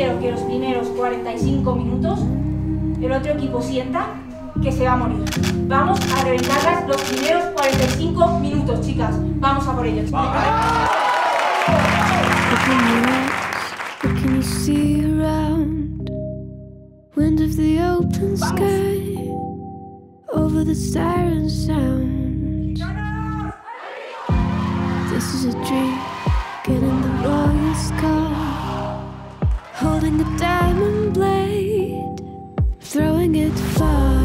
quiero que los primeros 45 minutos el otro equipo sienta que se va a morir. Vamos a reventarlas los primeros 45 minutos, chicas. Vamos a por ellos. What can you see around? Wind of the open sky, over the siren sound. This is a dream, getting the royal scar, holding a diamond blade, throwing it far.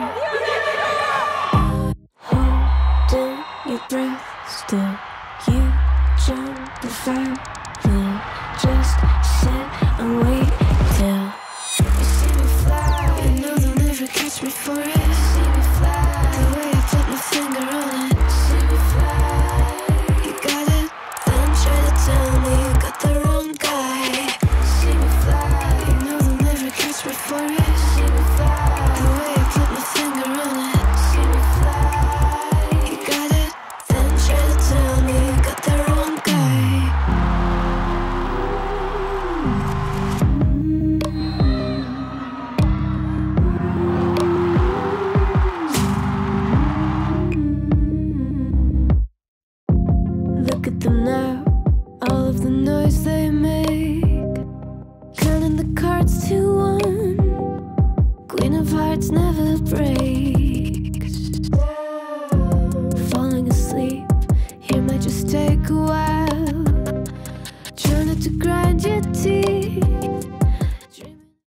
Holding your breath still, you jump the fire. Just sit and wait till you see me fly. You know they'll never catch me for it. See me fly, the way I put my finger on it. See me fly, you got it, then try to tell me you got the wrong guy. See me fly, you know they'll never catch me for it. See me fly, the way I put my finger on it. See me fly, you got it, then try to tell me you got the wrong guy. Look at them now, all of the noise they make, counting the cards to one. Queen of hearts never breaks. Falling asleep here might just take a while. Try not to grind your teeth,